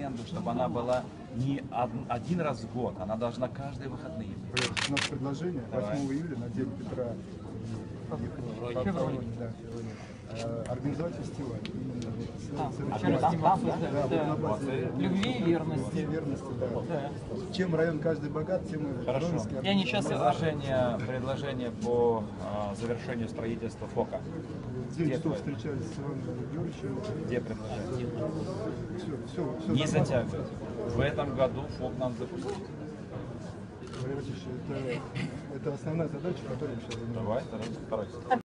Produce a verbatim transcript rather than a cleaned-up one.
аренду, чтобы она была не один раз в год, она должна каждые выходные. У нас предложение восьмого июля на День Петра и Февроне, да, организовать фестиваль. Любви и верности. Верности, да. Чем район каждый богат, тем и Хорошо. Я не сейчас предложение, предложение по а, завершению строительства ФОКа. День часов встречались с Иваном Георгиевичем. Где предложение? Все, все, все Не затягивать. В этом году ФОК нам запустить. Валерий Васильевич, это, это основная задача, которую мы сейчас занимаемся. Давай, старайся.